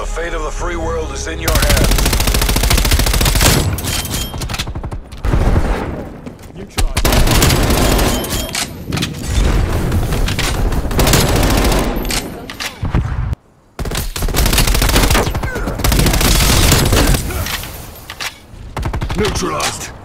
fate of the free world is in your hands. Neutralized. Neutralized.